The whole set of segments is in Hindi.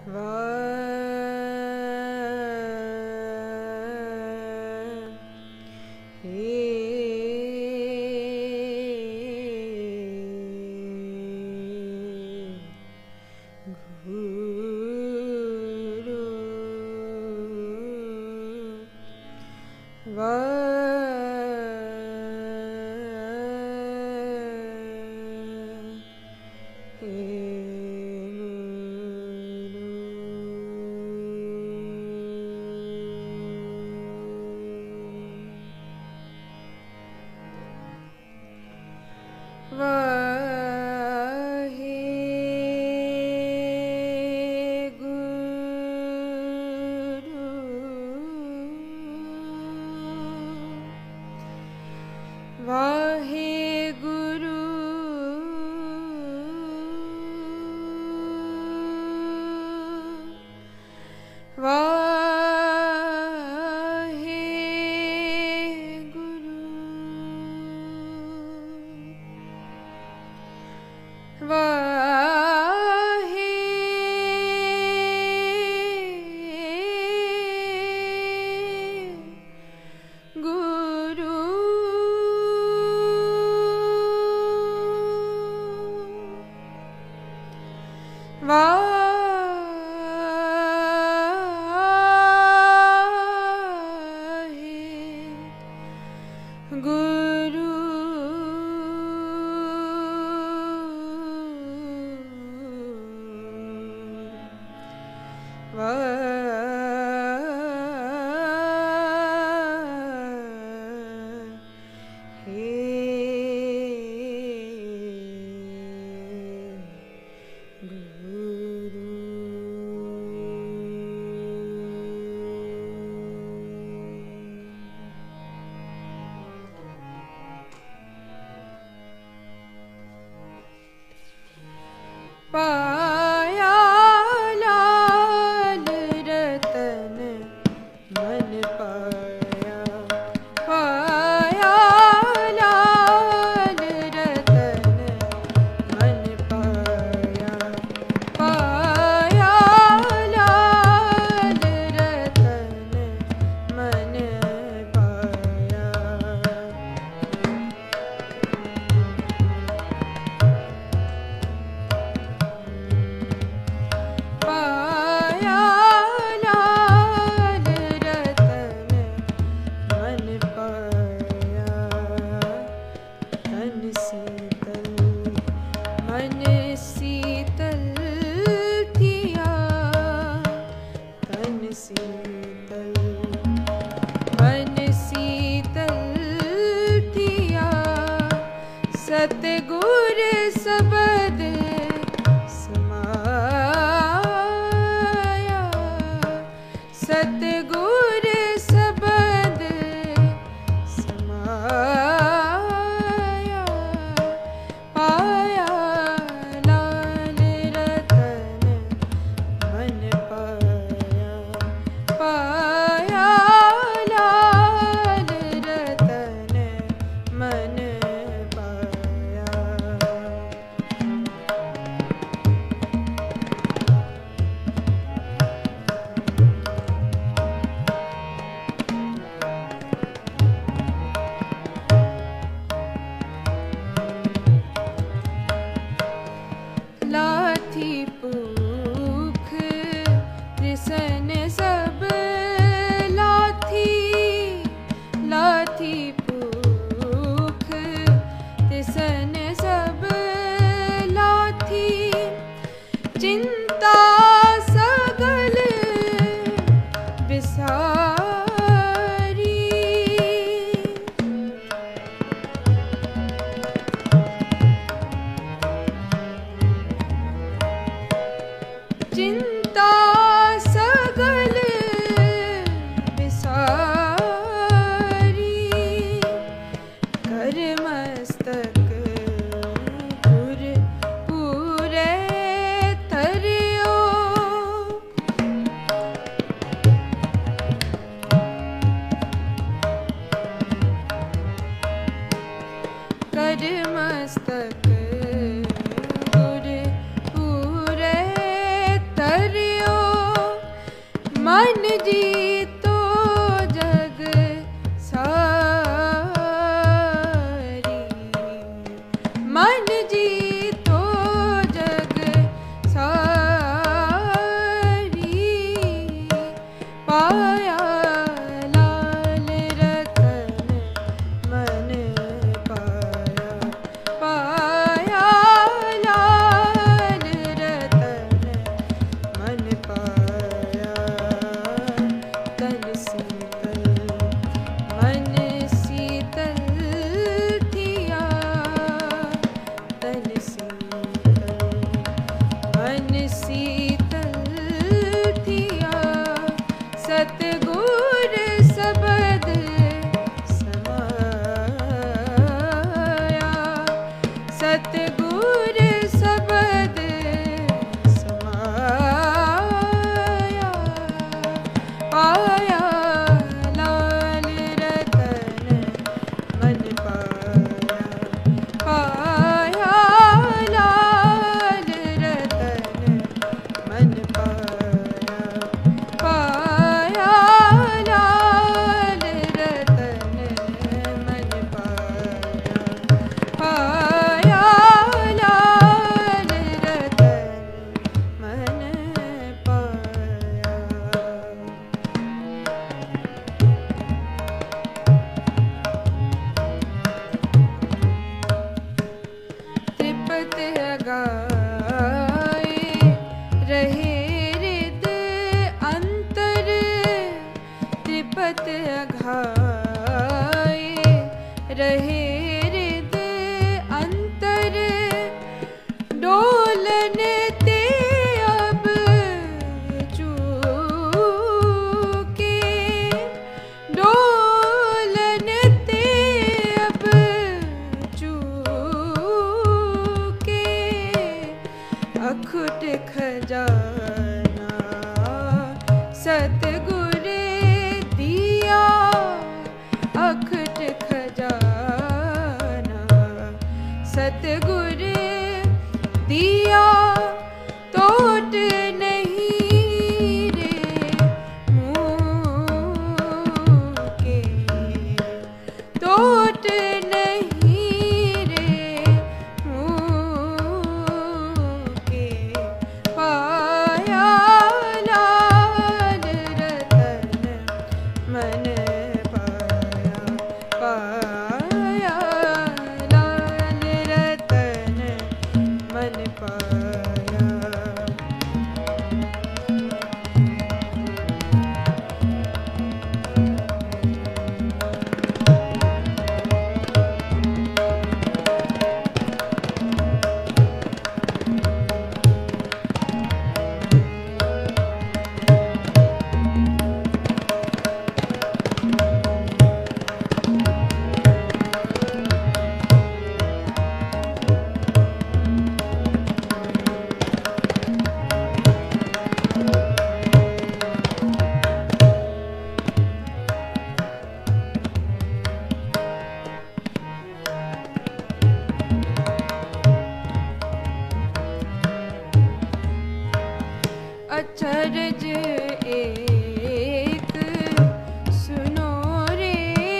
मस्तक गुर पूरे तर मन जीतो जग सारी, मन जीतो जग सारी, पाया लाल रतन मन पाया, पाया लाल रतन मन पाया। तन शीतल मन शीतल थिया, तन शीतल मन शीतल थिया, सतगुर सबद समाया, सतगुर सबद समाया, पाया लाल रतन मन पाया, पाया लाल रतन मन पाया, पाया लाल रतन मन पाया, पाया लाल रतन मन पाया। त्रिपत गाए रहे हृद अंतर, त्रिपत घाए रहे हृद अंतर, डोलन ते अब चूके, डोलन ते अब चूके, अखुट खजाना सतगुर दिया, अखुट खजाना सतगुर दिया, तोट नहीं रे मुँह के, तोट नहीं रे मुँह के, पाया लाल रतन मन पाया, पाया लाल रतन मन पाया। अचरज एक सुनो रे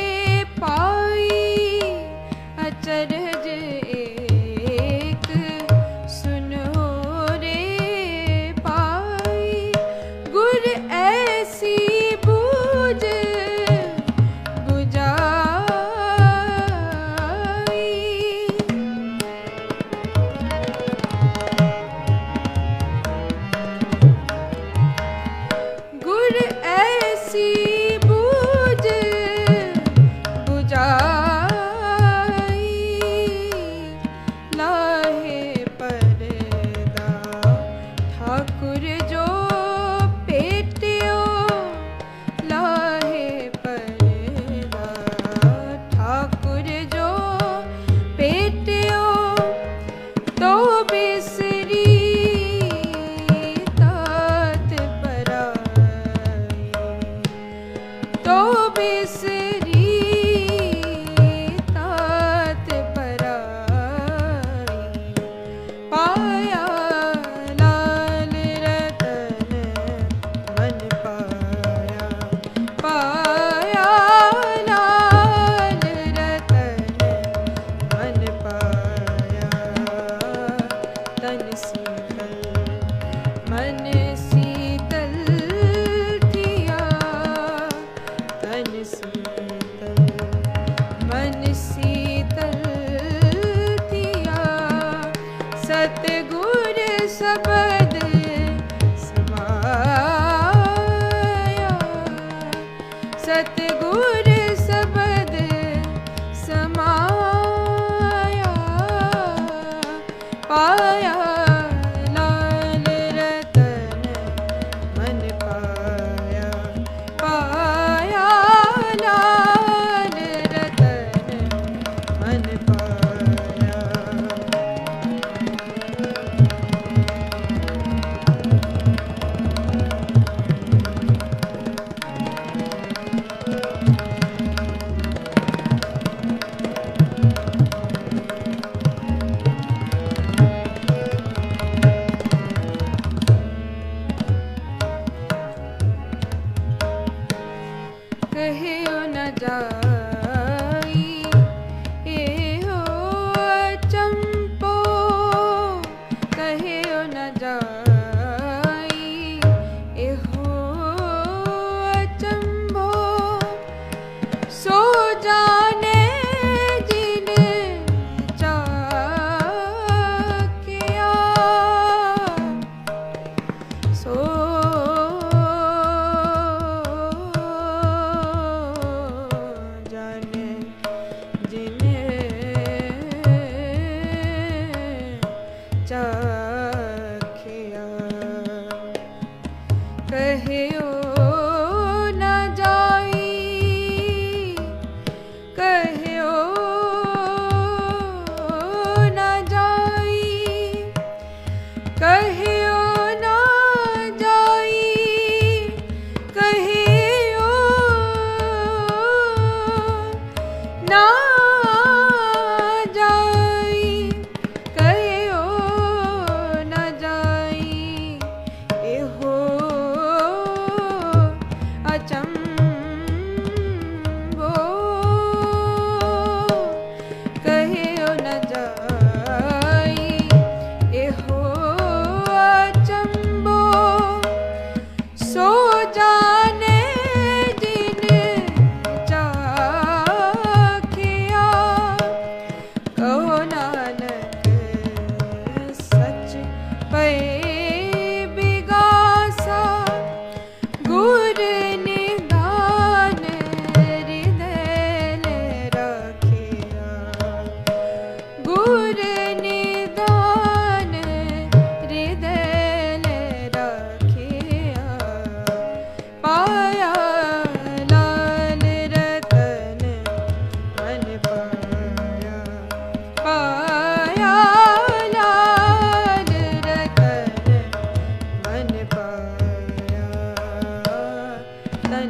पाई, अचरज एक सुनो रे पाई, गुर ऐसी बूझ बुझाई, गुर कहियो न जाई एहो अचंपो कहियो न जाई एहो अचंभो सो जाने जिन चाखिया सो जाने जिन चाखिया कहियो न जाई कहियो न जाई कहियो न जाई कहियो न जाई कहियो न जाई एहो अचंभो कहियो न जाई एहो अचंभो सो जाने जिन चाखिया कहो नानक सच पे बिगासा गुर निदान हृदय ले रखिया गुर निदान हृदय ले रखिया पाया लाल रतन मन पाया पाया लाल रतन मन पाया तन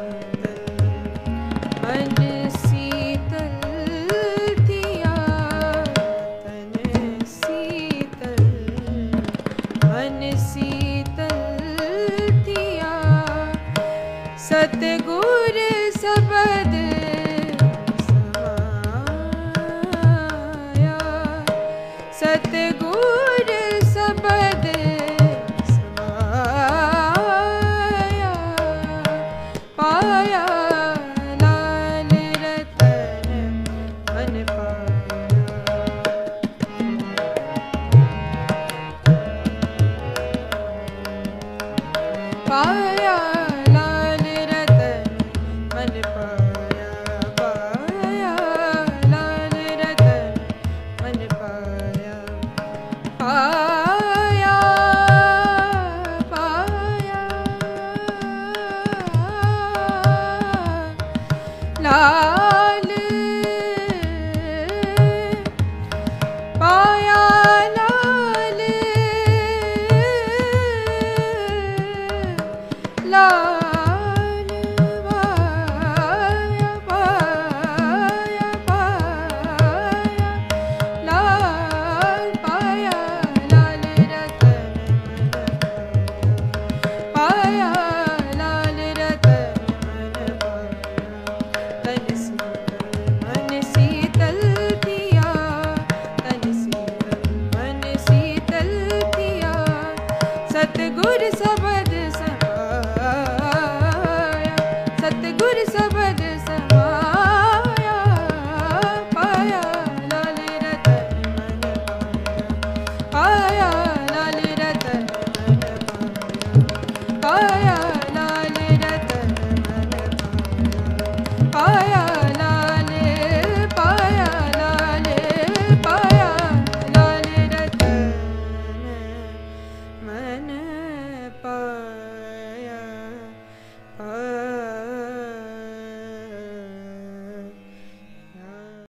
शीतल थिया तन शीतल मन शीतल थिया सतगुर सबद समाया सतगुर सबद समाया पाया लाल रतन मन पाया लाल रतन मन पाया पाया लाल रतन मन पाया पाया पाया लाल पाया लाल लाल